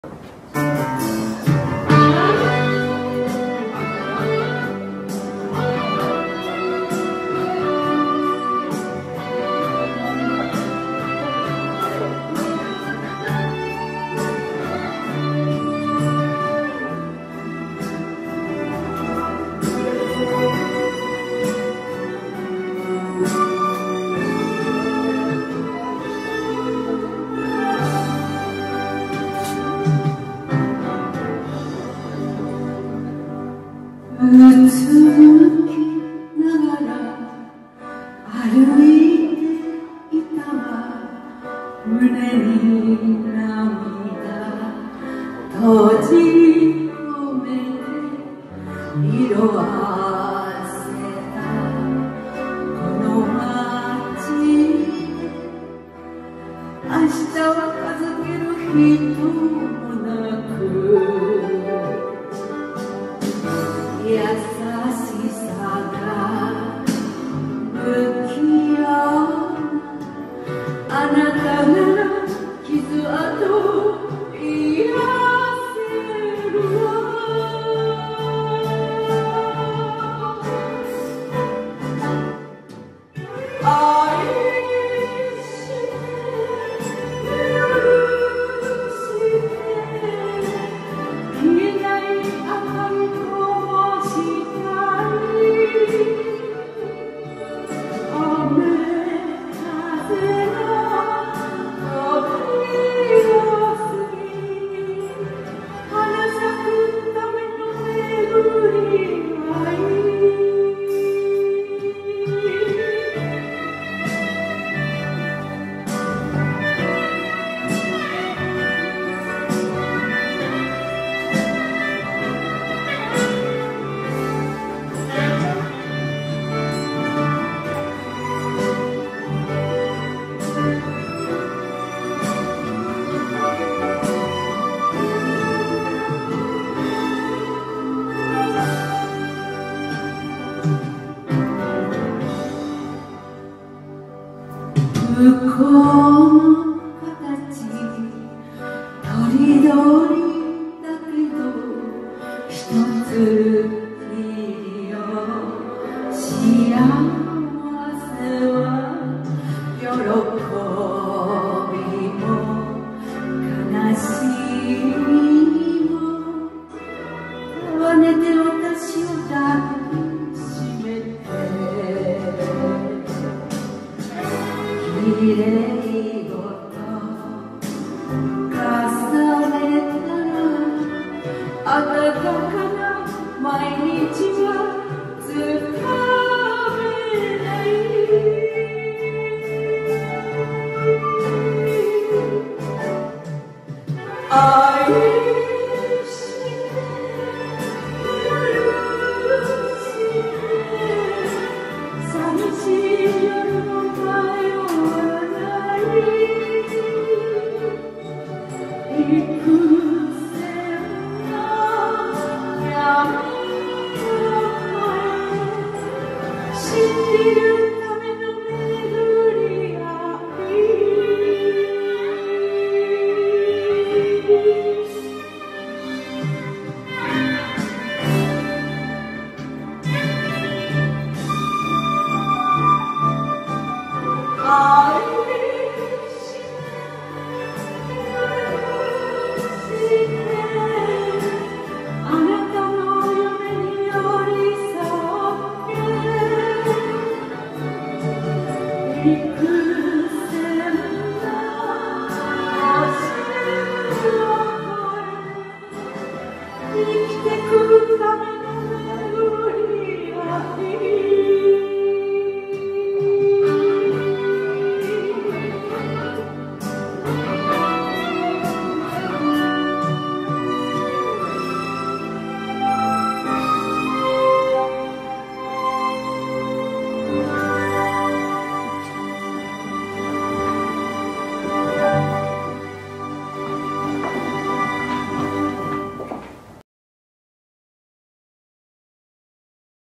うつむきながら歩いていたわ。胸に涙閉じ込めて色あせたこの街で明日は片付ける人もなく優しさが不器用なあなたなら傷跡癒せるわ。愛して許して消えない赤い向こうの形とりどりだけど一つきりよ。幸せは喜びも悲しみも束ねて私を抱きしめてきれいごと重ねたら暖かな毎日はつかめない。愛して許して寂しい夜の迷わない行く